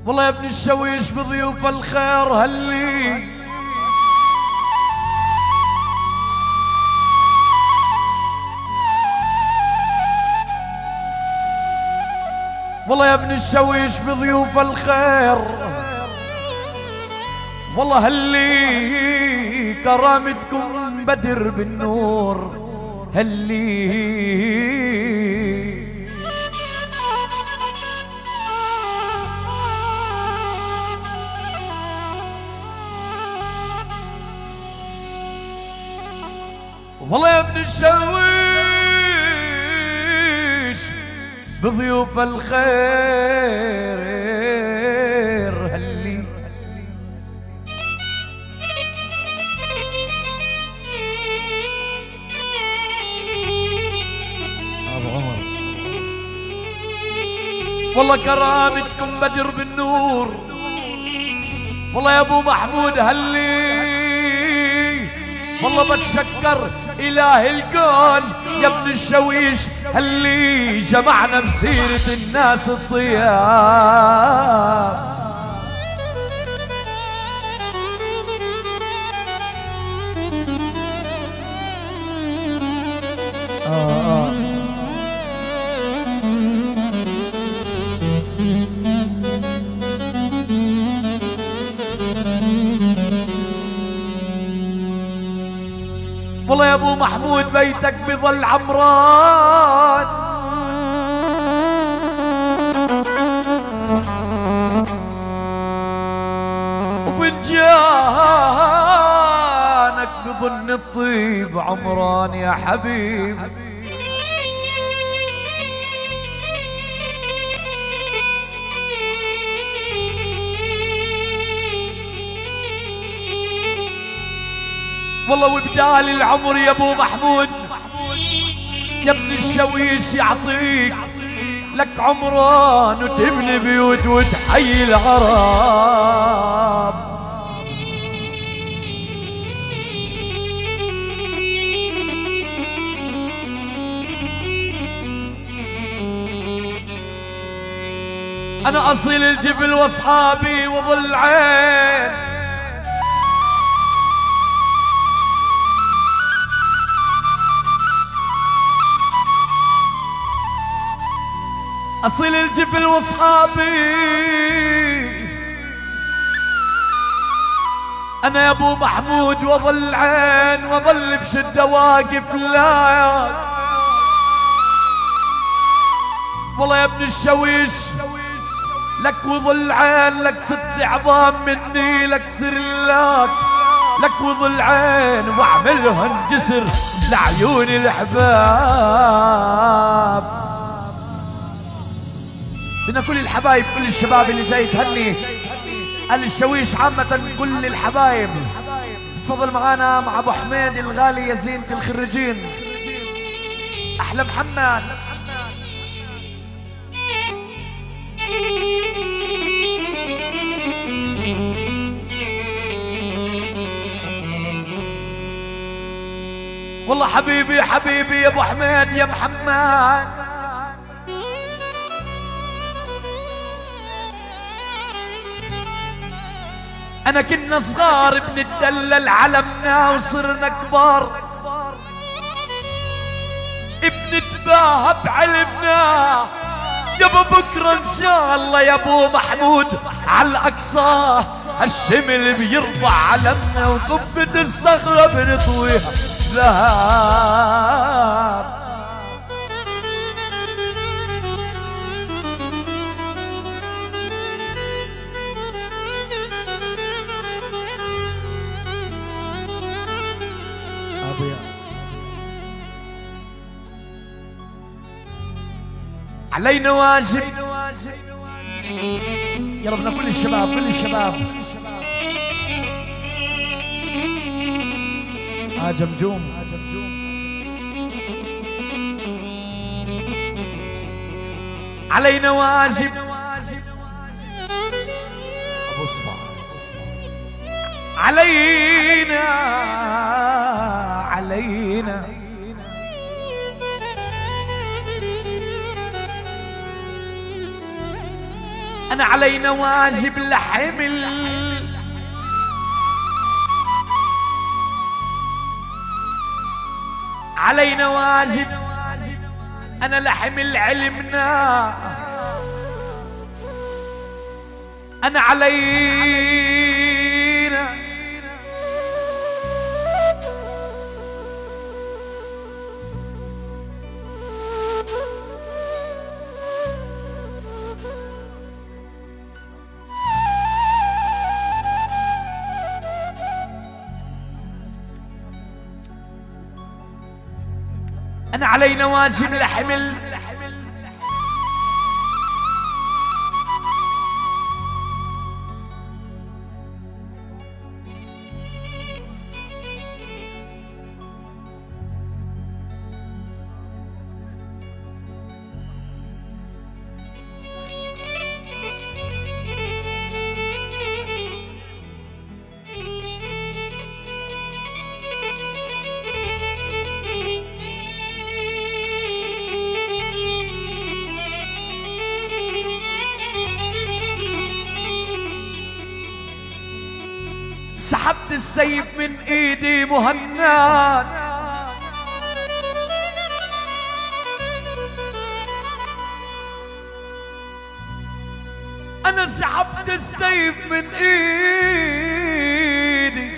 والله يا ابن الشويش بضيوف الخير هلي والله يا ابن الشويش بضيوف الخير والله هلي كرامتكم بدر بالنور هلي والله يا ابن الشويش بضيوف الخير هلي أبو عمر والله كرامتكم بدر بالنور والله يا ابو محمود هلي والله بتشكر إله الكون يا ابن الشويش هلي جمعنا بسيرة الناس الطياب والله يا ابو محمود بيتك بظل عمران وفنجانك بظن الطيب عمران يا حبيب والله وبدال العمر يا ابو محمود يا ابن الشويش يعطيك لك عمران وتبني بيوت وتحيي العرب انا اصيل الجبل واصحابي وظل عين أصيل الجبل واصحابي أنا يا أبو محمود وظل عين وظل بشدة واقف لا والله يا ابن الشويش لك وظل عين لك 6 عظام مني لك سرلاك لك وظل عين واعملهن جسر لعيون الأحباب بدنا كل الحبايب كل الشباب اللي جاي تهني أهل الشويش عامة كل الحبايب تفضل معانا مع ابو حميد الغالي يا زينة الخريجين احلى محمد والله حبيبي حبيبي يا ابو حميد يا محمد أنا كنا صغار بنتدلل علمنا وصرنا كبار بنتباهى بعلمنا يابا بكرة إن شاء الله يا أبو محمود على الأقصى هالشمل بيرفع علمنا وقبة الصخرة بنطويها ذهب علينا واجب يا ربنا كل الشباب كل الشباب جمجوم علينا واجب ابو صباح علينا أنا علينا واجب لحمل، علينا واجب أنا لحمل علمنا، أنا علينا أنا علينا واجب لحمل، سحبت السيف من ايدي مهند، انا سحبت السيف من ايدي،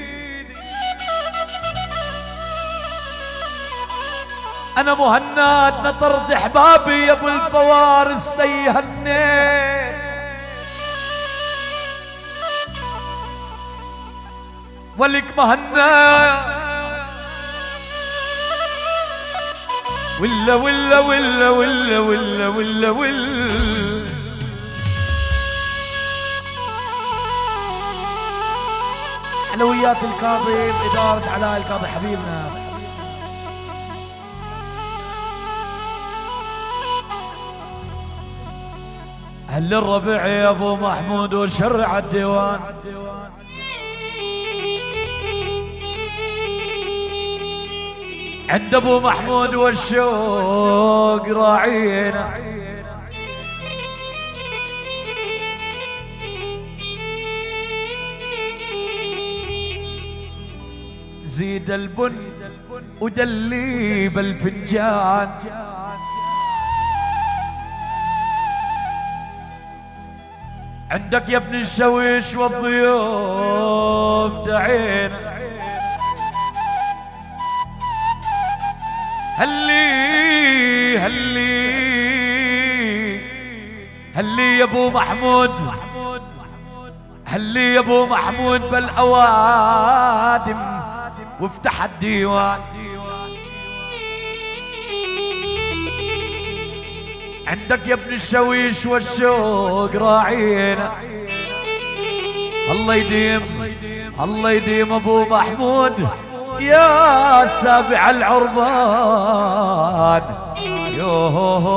انا مهند نطرت احبابي يا ابو الفوارس تيهنيت، ولك مهنا ولا ولا ولا ولا ولا ولا ولا حلويات القاضي بإدارة علاء القاضي حبيبنا. هل الربيع يا ابو محمود وشرع الديوان، عند ابو محمود والشوق راعينا، زيد البن ودلي بالفنجان، عندك يا ابن الشويش والضيوف دعينا، هلي هلي هلي يا ابو محمود، هلي يا ابو محمود بالاوادم وافتح الديوان، عندك يا ابن الشويش والشوق راعينا، الله يديم الله يديم ابو محمود يا سابع العربان، يو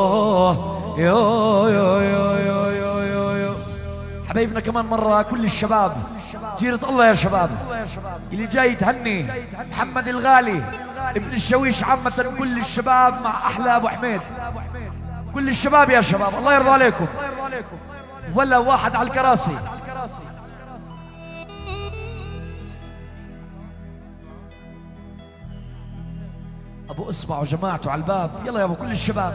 يو يو يو يو يو يو حبايبنا كمان مرة كل الشباب جيرة الله يا شباب اللي جاي تهني محمد الغالي ابن الشويش عامة، كل الشباب مع أحلى أبو حميد، كل الشباب يا شباب الله يرضى عليكم، ولا واحد على الكراسي. ابو اصبع وجماعته على الباب، يلا يا ابو كل الشباب.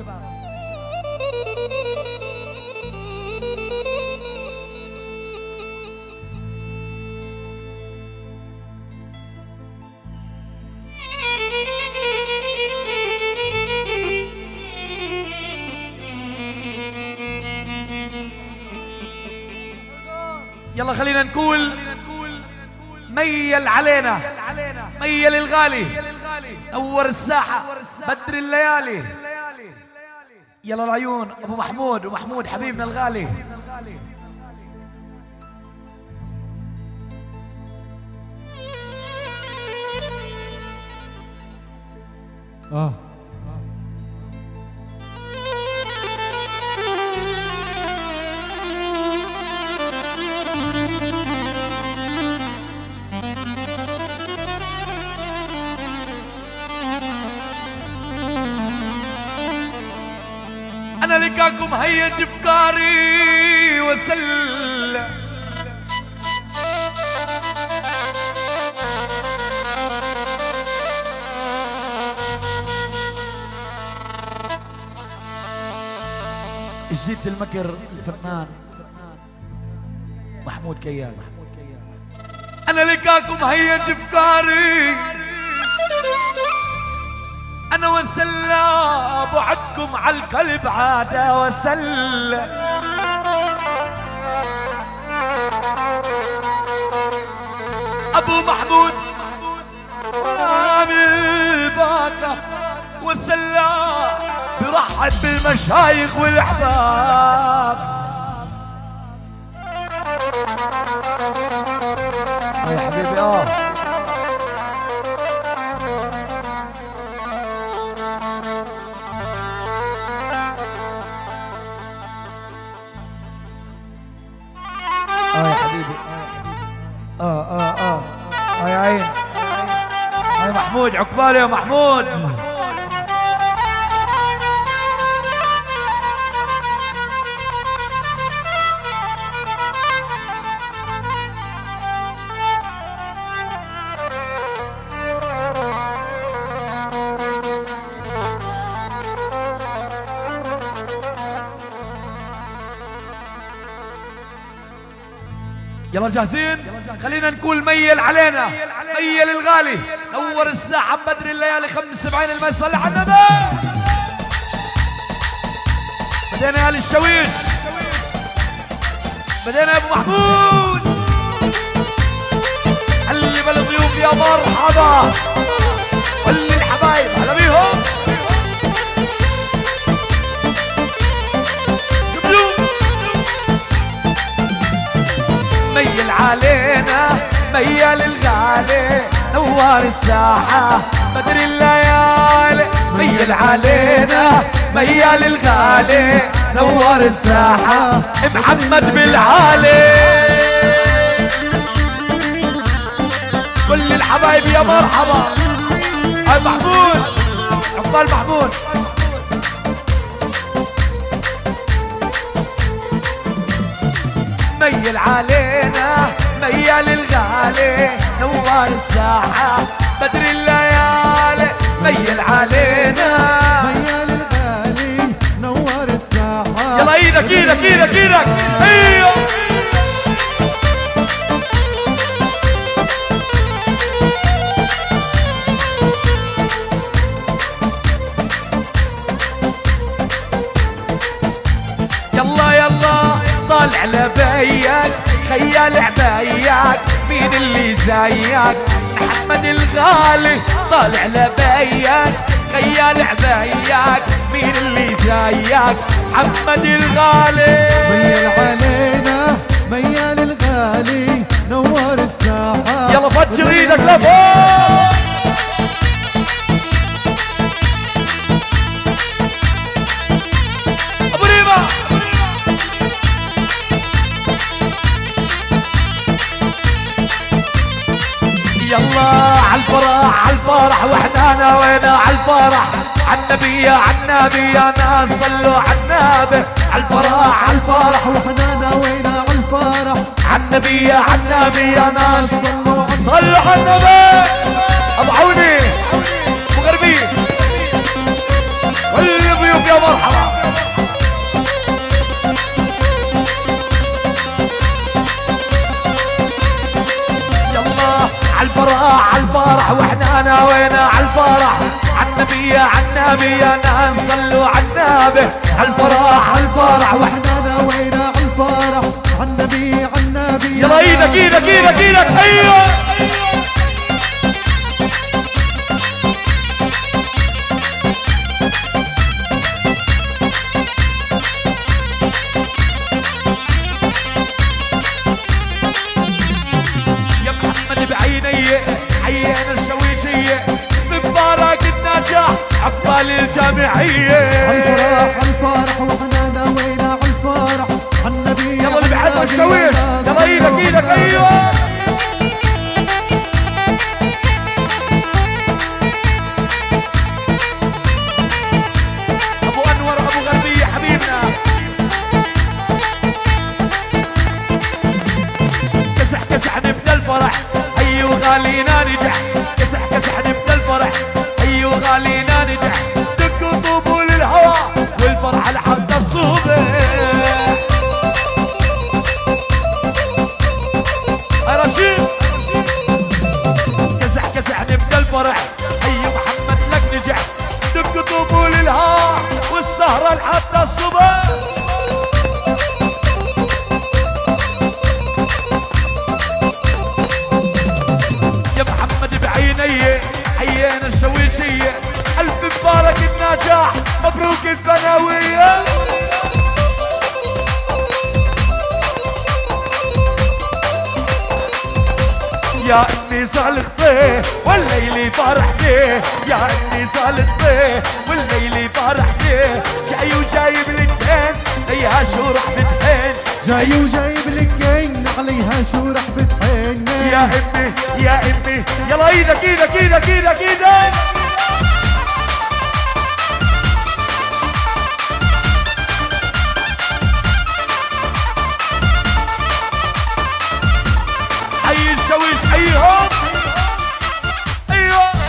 يلا خلينا نقول ميل علينا، ميل الغالي، نور الساحة بدر الليالي، يلا العيون ابو محمود ومحمود حبيبنا الغالي. أنا لكاكم هيج أفكاري وسلم. جديدة المكر الفنان محمود كيان. أنا لقاكم هيج أفكاري، أنا وسلا بعدكم على القلب عادة وسلا. أبو محمود عامل باكة وسلا برحب بالمشايخ والأحباب. يا حبيبي يا حبيبي يا عين يا محمود، عقبالي يا محمود. يلا جاهزين؟ خلينا نقول ميل علينا، ميل الغالي، نور الساحة بدر الليالي 75 المسألة على النبي. بدينا يا الشويش، بدينا يا ابو محمود. اللي بالضيوف يا مرحبا، واللي الحبايب هلا بيهم. ميل علينا ميل الغالي، نوار الساحة بدر الليالي. ميل علينا ميل الغالي، نوار الساحة محمد بالعالي. كل الحبايب يا مرحبا. هاي محمود، عقبال محمود. ميل علينا ميل الغالي، نوار الساحة بدر الليالي. ميل علينا ميل الغالي، نوار الساحة. يلا ايدك ايدك ايدك ايدك. ايوه يلا يلا طالع لبيك، خيال عباياك، مين اللي زيك؟ محمد الغالي. طالع لبيك خيال عباياك، مين اللي زيك؟ محمد الغالي. ميل علينا ميل الغالي، نور الساحة. يلا فجر ايدك لفوق. ابو ريما يلا عالفرح عالفرح، واحنا ناوينا عالفرح. عالنبي يا عالنبي يا ناس صلوا عالنبي. عالفرح عالفرح واحنا ناوينا عالفرح. عالنبي يا عالنبي يا ناس صلوا عالنبي. ابو عوني ابو غربي والضيوف يا مرحبا. عالفرح عالفرح واحنا ناوينا عالفرح. عالنبي يا عالنبي يا ناس صلوا عالنبي. عالفرح عالفرح واحنا ناوينا عالفرح. عالنبي عالنبي يلا ايدك ايدك ايدك ايدك. ايوه حيينا الشويشية بمباراة النجاح عقبال الجامعية. عالفرح عالفرح واحنا ناوينا عالفرح. عالنبي يلا اللي بحب الشويش يلا ايدك ايدك. ايوه ابو انور ابو غربية حبيبنا. الفرح هي وغالينا نجح كسح كسح نبدا الفرح هي وغالينا نجح دقوا طوبوا للهوا والفرح لحد الصبح رشيد كسح كسح نبدا الفرح هي محمد لك نجح دقوا طوبوا للهوا والسهرة لحد الصبح حيينا الشويشية ألف مبارك النجاح مبروك الثانوية يا اني صالحتي والليلي فرحتي يا اني صالحتي والليلي فرحتي جاي وجايب لك عليها شو رح بتحن جاي وجايب لك جن عليها شو رح بتحن يا امي يا امي يلا ايدك ايدك ايدك ايدك ايدك حي الشويش حيهم ايوه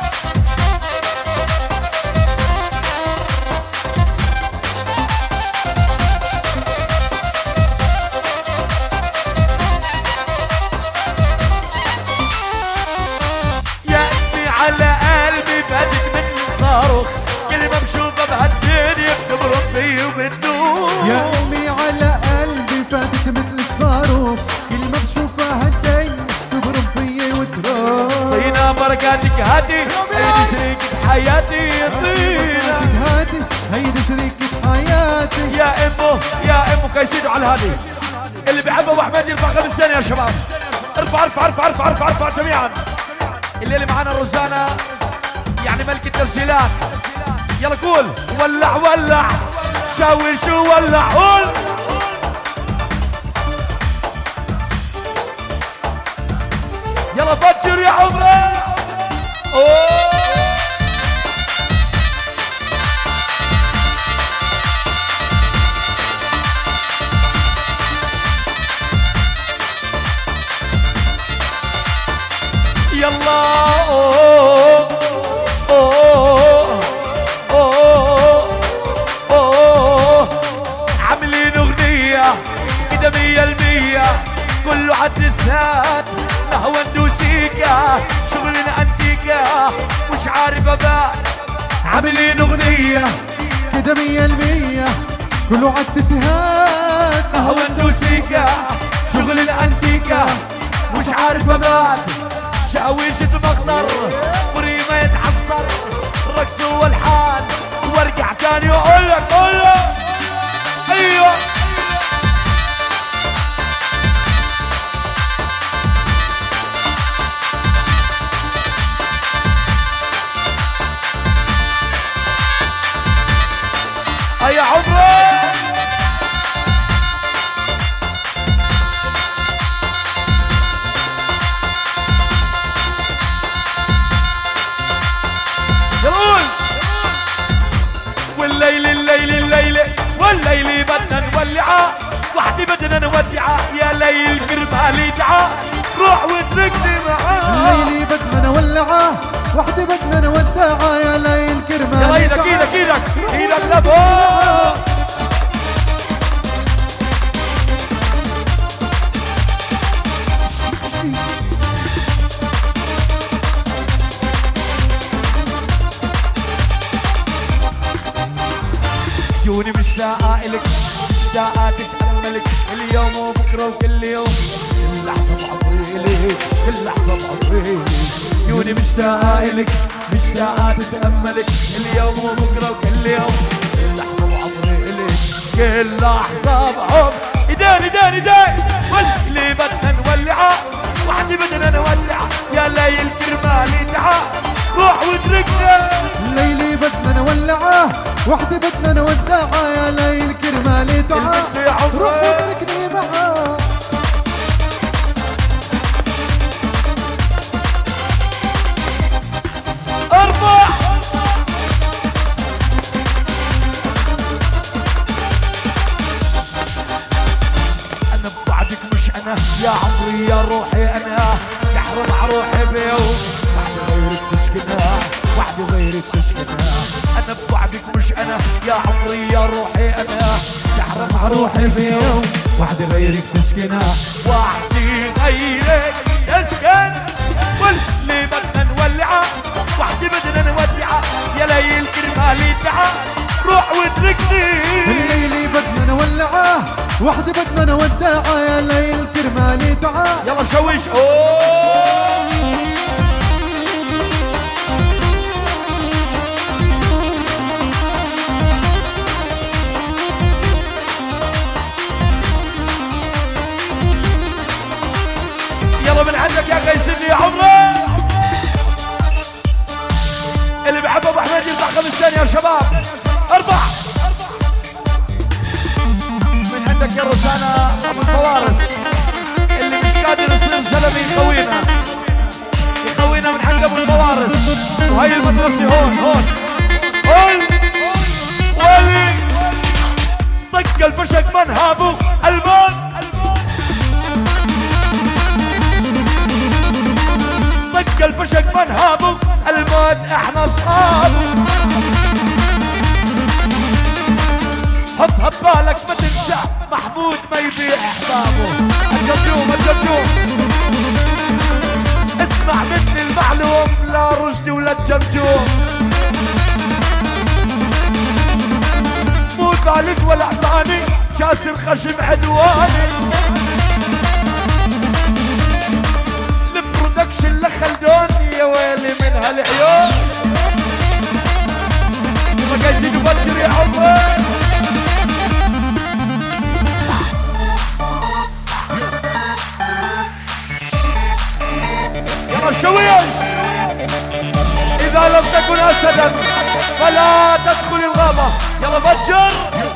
يا امي على قلبي فاتك من الصاروخ كل ما بشوفها بهالدنيا بتبرم فيي وبتدوخ يا امي على قلبي فاتك مثل الصاروخ كل ما بشوفها هالدنيا تبرم فيي وتروح طينا بركاتك هاتي هيدي شريكة حياتي يا طينا هاتي هيدي شريكة حياتي يا امو كيسيدوا على الهادي اللي بيحب ابو احمد يرفع 5 ثانية يا شباب ارفع ارفع ارفع ارفع ارفع ارفع جميعا الليلة معانا روزانا يعني ملك التسجيلات يلا قول ولع ولع شاوي شو ولع قول يلا فجر يا عمره اوه يلا اوه اوه اوه اوه عاملين اغنية كده 100% كله عالتسات نهوى ندوسيكا شغلنا انتيكا مش عارف ابان عاملين اغنية كده 100% كله عالتسهات نهوى ندوسيكا شغلنا انتيكا مش عارف ابان شاويشة مقدر وريمة يتحصر الرقص والحال وارجع تاني واقولك قولك ايوه يا عمري يقول والليل والليل بدنا نولعه وحدي بدنا نودعه يا ليل كرمالي تعا روح واتركني معاه الليل بدنا نولعه وحدي بدنا نودعه يا ليل كرمالي يلا ايدك ايدك ايدك ايدك لفوق عيوني مشتاقة إلك مشتاقة تتأملك اليوم وبكرة وكل يوم كل لحظة بعطيلك كل لحظة بعطيلك عيوني مشتاقة إلك مشتاقة تتأملك اليوم وبكرة وكل يوم كل لحظة بعطيلك كل لحظة بحب إيدين إيدين إيدين واللي بدنا نولعه وحدي بدنا نولعه يا ليل كرمالي تعا روح واتركنا الليل بدنا نولعه وحدي بدنا نودعه يا ليل كرمالي تعا روح واتركني معاه ارفع انا ببعدك مش انا يا عمري يا روحي انا تحرم على روحي بيوم وحدي غيرك تسكنها وحدي غيرك تسكنها انا بوعدك مش انا يا عمري يا روحي انا تحرم على روحي بيوم وحدي غيرك تسكنها وحدي غيرك تسكن واللي بدنا نولعه وحدي بدنا نودعه يا ليل كرمالي تعا روح واتركني الليلي بدنا نولعه وحدي بدنا نودعه يا ليل كرمالي تعا يلا شويش اوه يلا من عندك يا قيسني يا عمره اللي بحب ابو حميد يرفع 5 ثانية يا شباب ارفع من عندك يا رسانة ابو الفوارس اللي مش قادر يصير سلمي يخوينا من عند ابو الفوارس وهي المدرسة هون ولي طق الفشك منهابه الموت طق الفشك منهابه الموت احنا اصحاب حطها ببالك ما تنسى محمود ما يبيع احبابه الجمجوم اسمع مني المعلوم لا رشدي ولا الجمجوم مو ثالث ولا ثاني جاسر خشم عدواني البرودكشن لخلدوني يا ويلي من هالعيون ما قايسين يبكر يا عمر يلا شويش إذا لم تكن أسدا فلا تدخل الغابة يلا بشر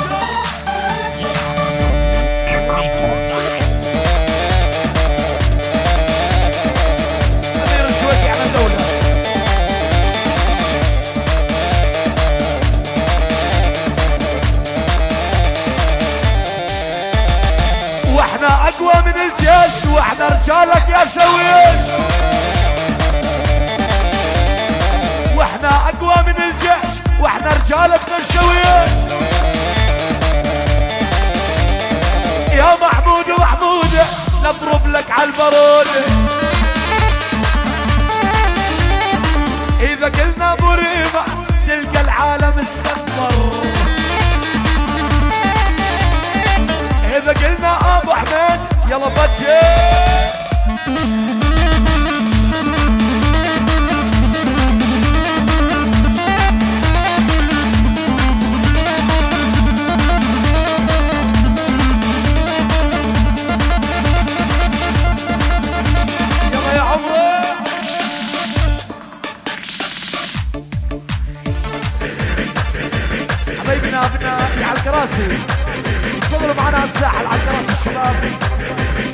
واحنا اقوى من الجيش واحنا رجالك يا شويش واحنا اقوى من الجيش واحنا رجالتنا الشويش يا محمود ومحمود نضرب لك على البارود اذا قلنا مريمة تلقى العالم استنفر إذا قلنا أبو حميد يلا بجي يلا يا عمرو حبايبنا على الكراسي تفضلوا معنا على الساحة على الكراسي الشباب